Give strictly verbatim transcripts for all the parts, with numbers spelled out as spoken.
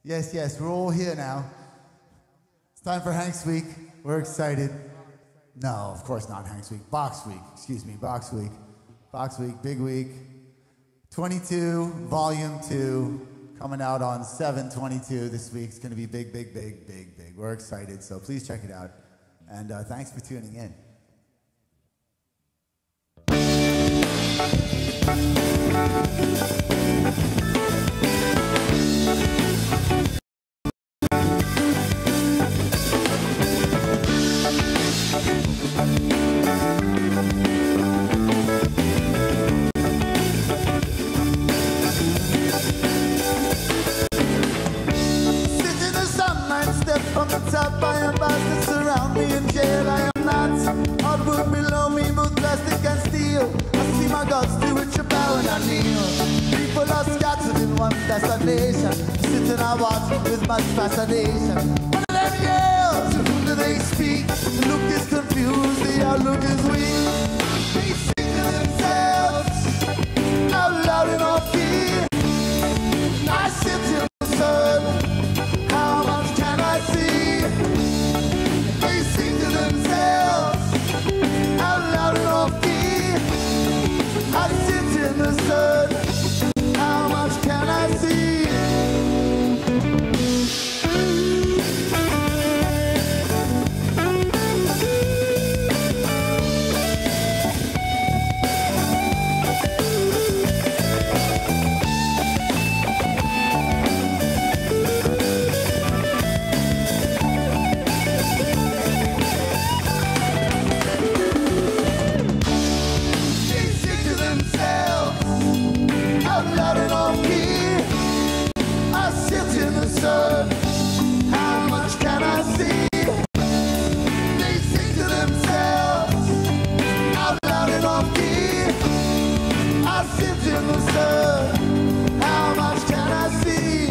Yes, yes, we're all here now. It's time for Hank's Week. We're excited. No, of course not Hank's Week. Bach's Week, excuse me, Bach's Week. Bach's Week, big week. twenty-two, volume two, coming out on seven twenty-two this week. It's going to be big, big, big, big, big. We're excited, so please check it out. And uh, thanks for tuning in. From the top, I am bastards surround me in jail. I am not hardwood below me, both plastic and steel. I see my gods do it, you bow and I kneel. People are scattered in one destination. Sitting I watch with much fascination. One of them yells, to whom do they speak? The look is confused, the outlook is weak. They sing to themselves, out loud in our fear. I sit in the sun. How much can I see? They sing to themselves, out loud and off key. I sit in the sun. How much can I see? Sun. How much can I see? They sing to themselves, out loud and off key. I sit in the sun. How much can I see?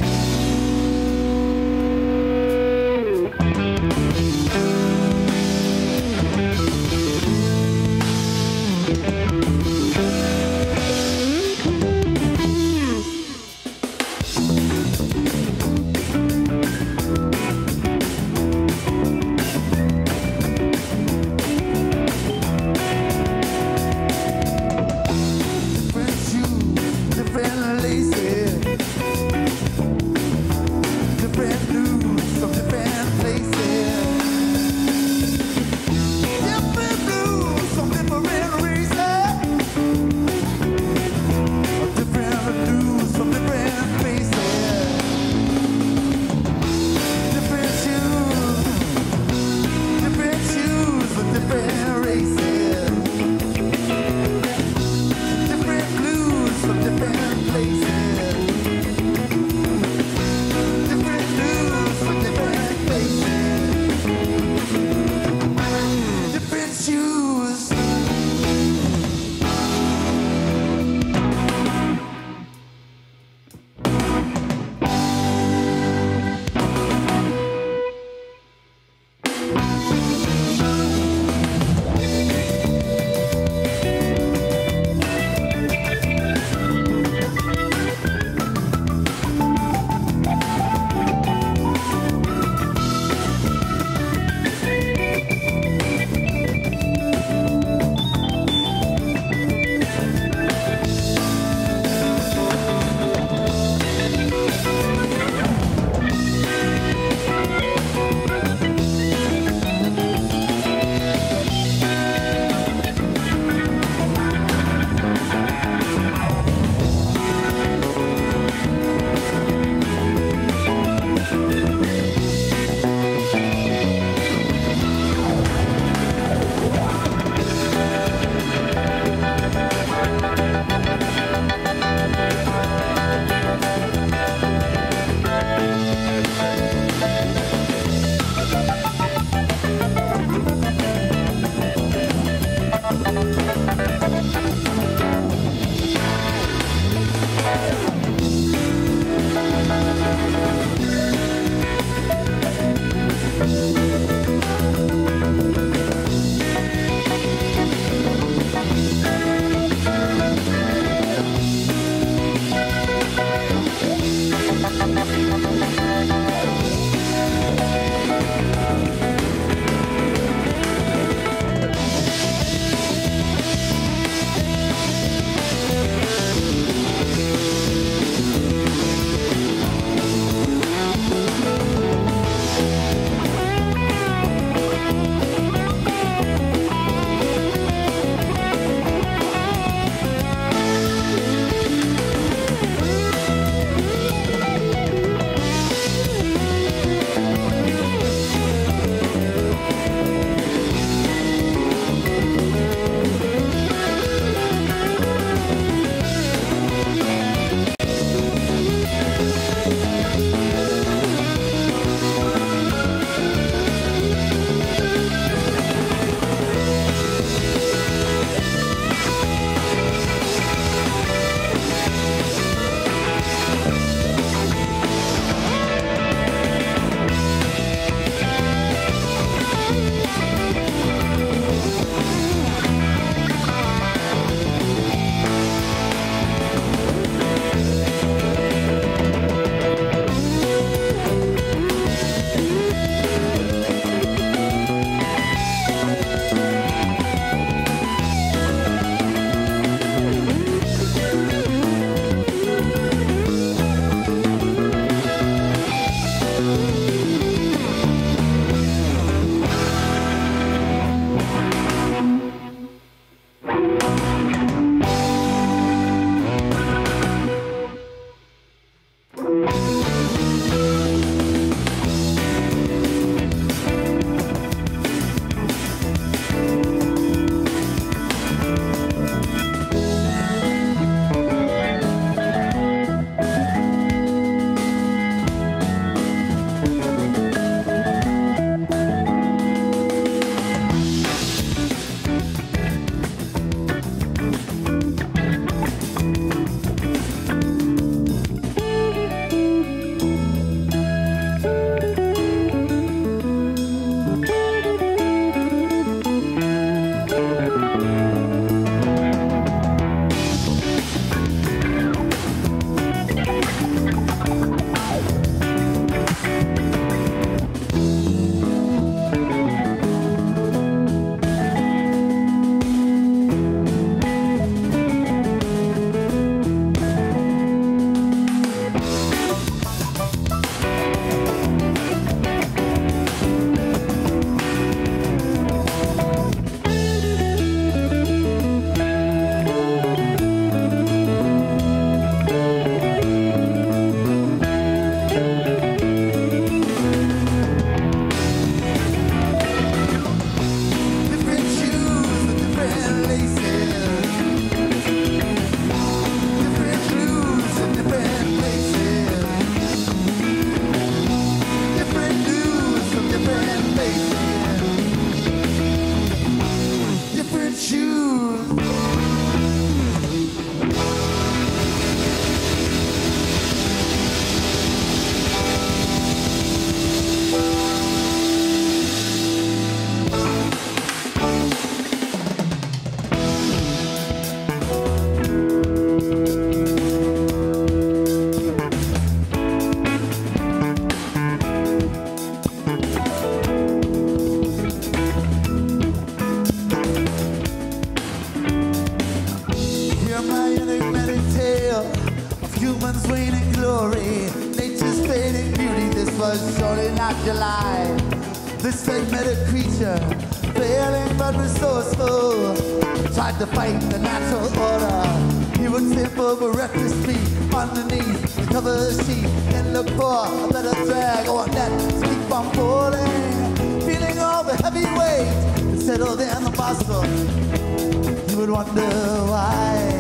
was surely not July. This phlegmatic creature, failing but resourceful, tried to fight the natural order. He would slip over reckless feet underneath the cover sheet and look for a better drag or a net to keep on falling. Feeling all the heavy weight settled in the muscle, he would wonder why.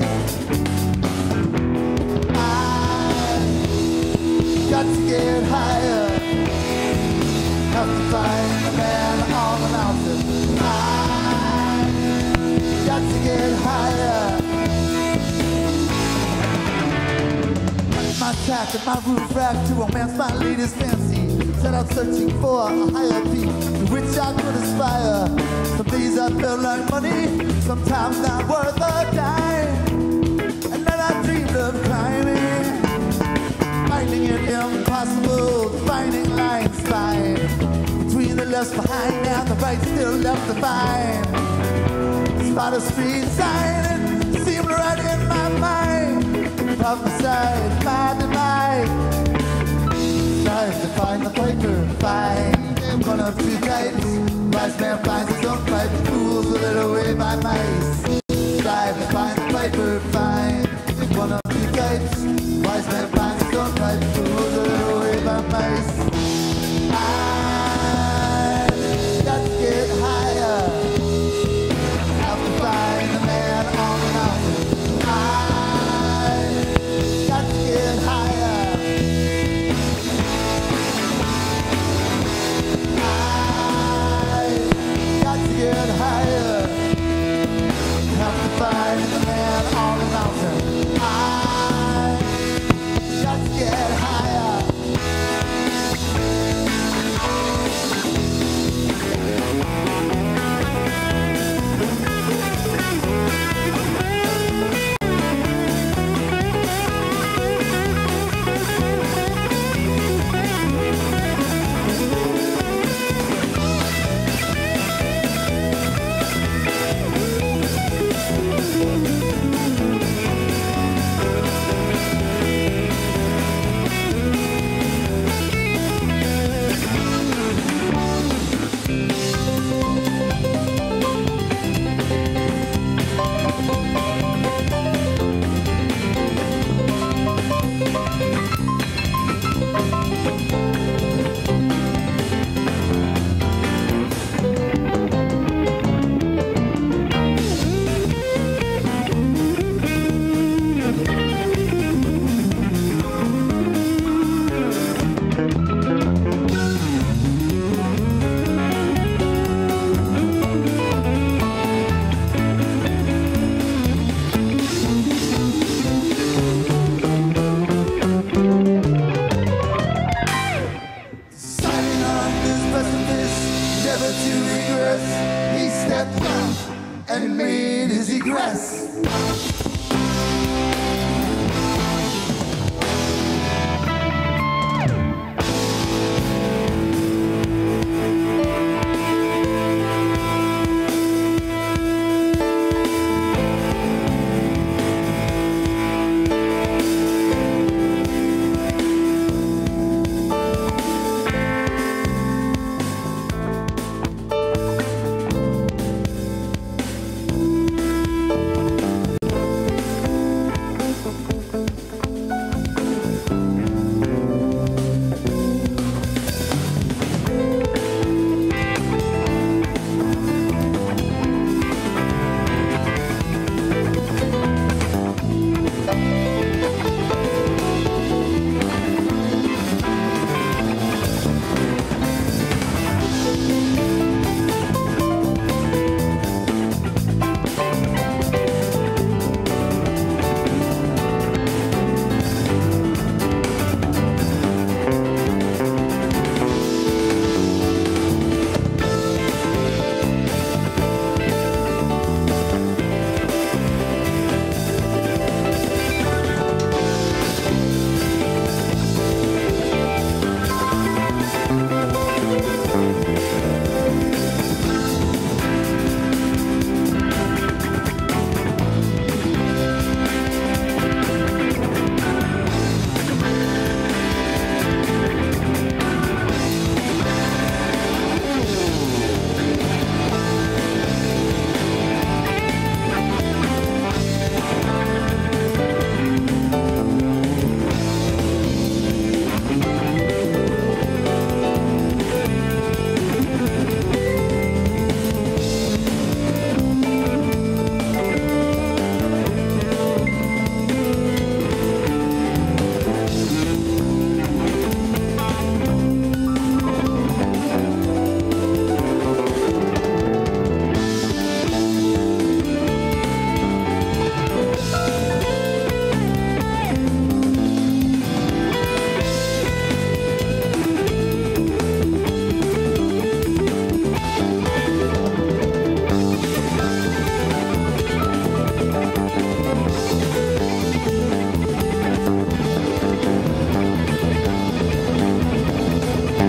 Got to get higher, have to find the man on the mountain. I got to get higher. My track and my roof rack to romance my latest fancy. Set out searching for a higher peak to which I could aspire. Some days I felt like money, sometimes not worth a dime. And then I dreamed of climbing, finding it impossible, finding lines fine between the left behind and the right still left to find. Spot a street sign, it seemed right in my mind. Prophesied my demise. Strive to find the piper, find one of two types. Wise man finds his own pipe, fools are led away by mice. Strive to find the piper, find one of two types. Wise man finds his own pipe, fools are led away by mice. I got to get higher, have to find the man on the mountain. I got to get higher. I got to get higher, have to find the man on the mountain. I got to get higher.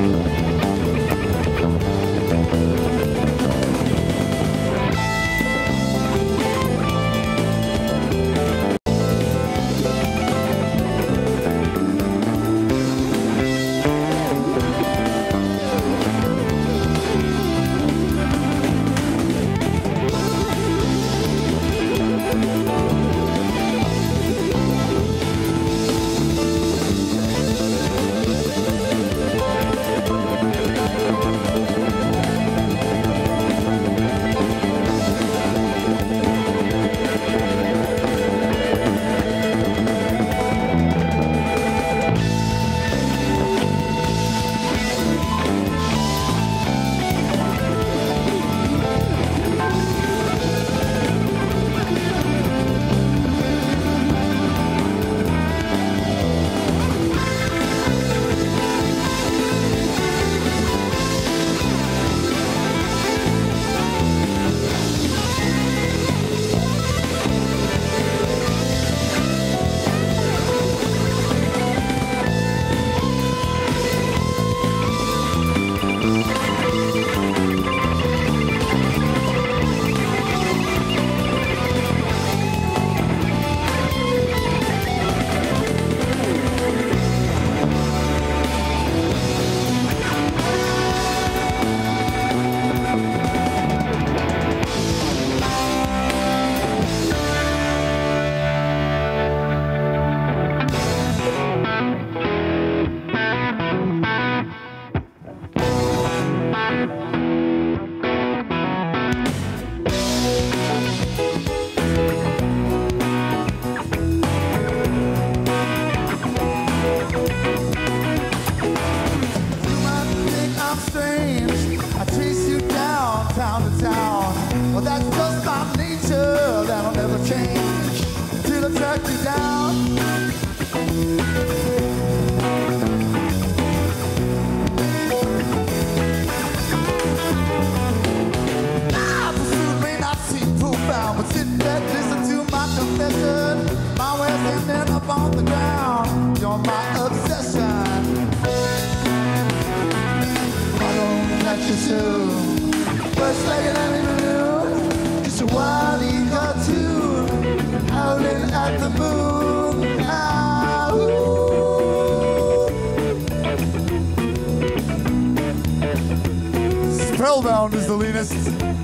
Spellbound is the leanest.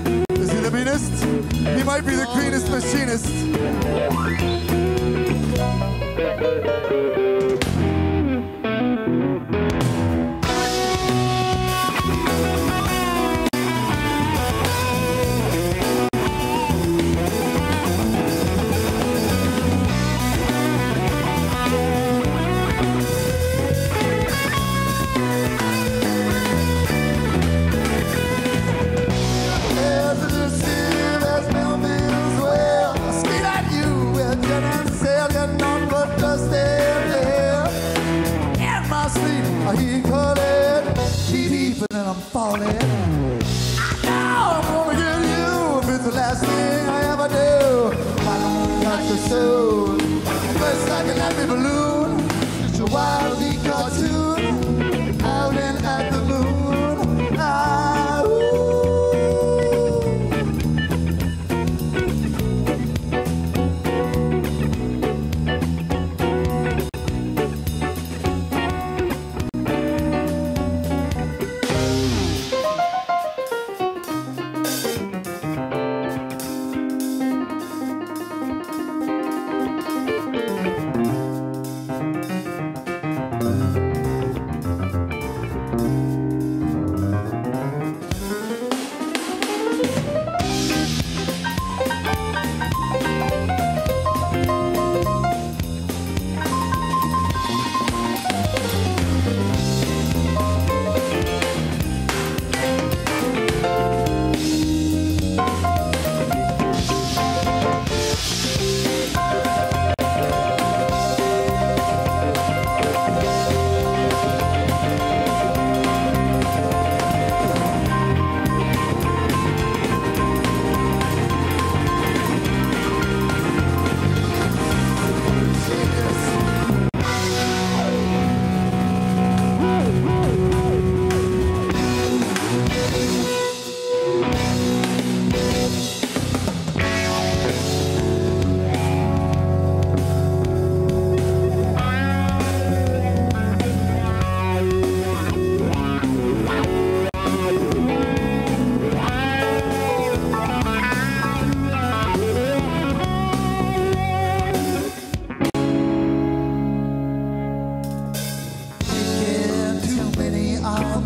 Is he the meanest? He might be the cleanest machinist.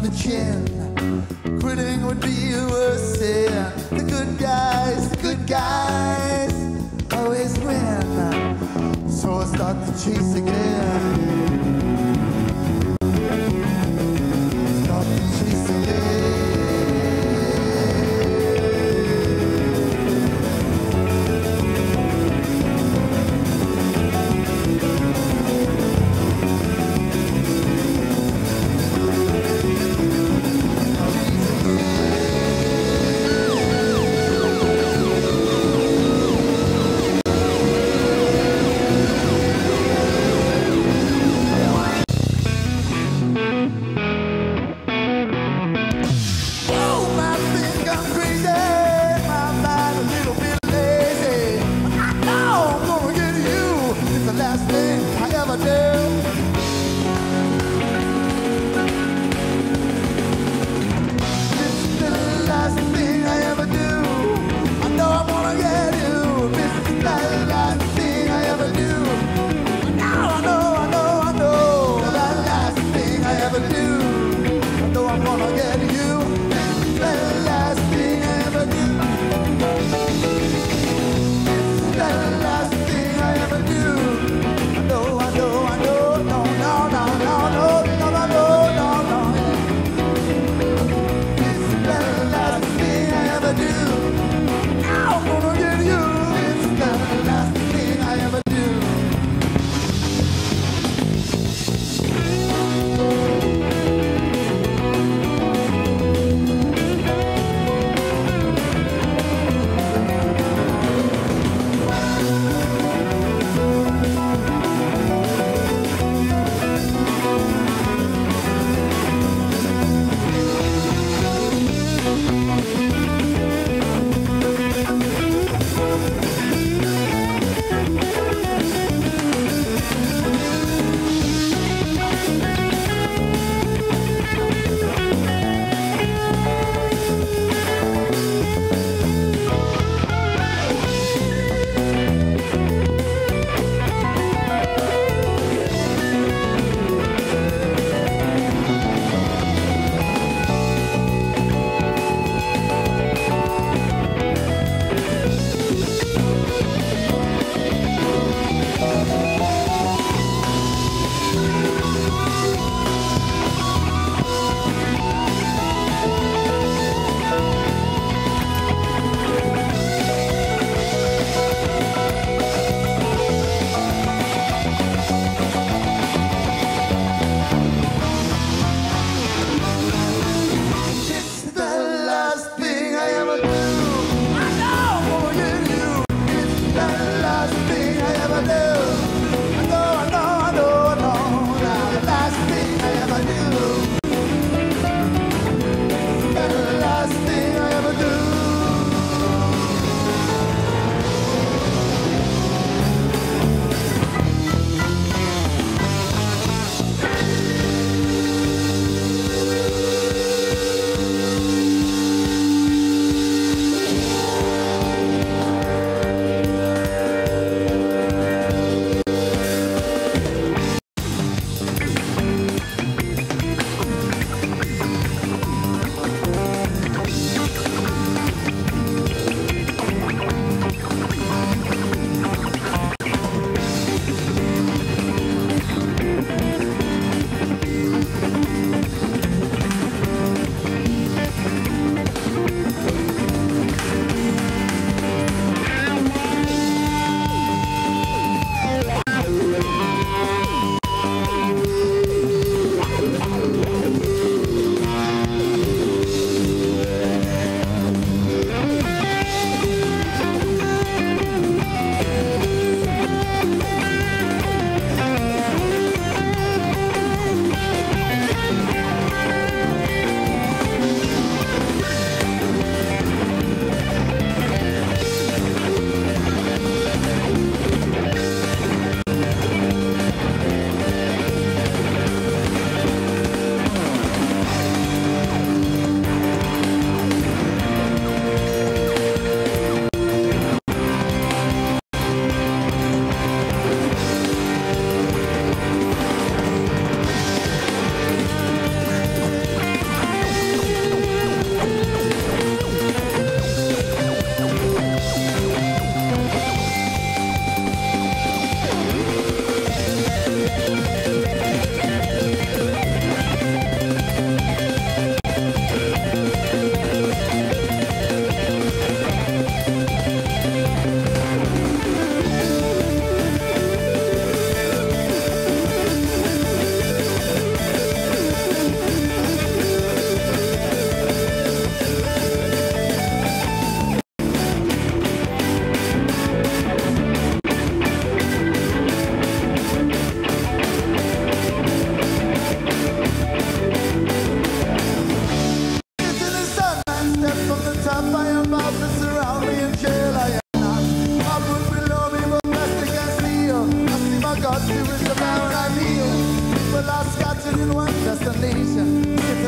the chin. Quitting would be a worse sin. The good guys, the good guys always win. So I start the chase again. Start the chase again.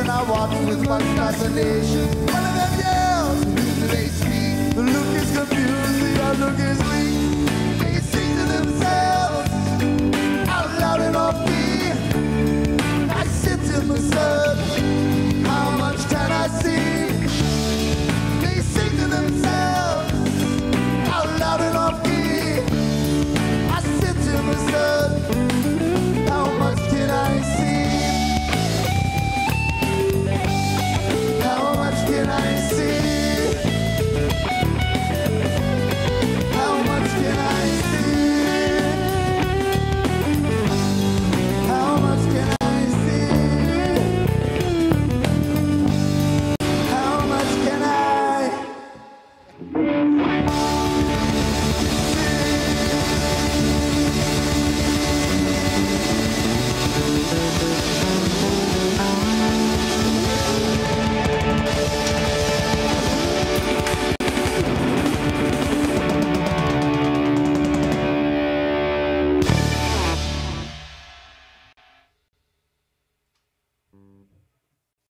and I watch with much fascination. One of them yells, who do they speak? The look is confused, the outlook is weak. They sing to themselves, out loud and off beat. I sit in the sun.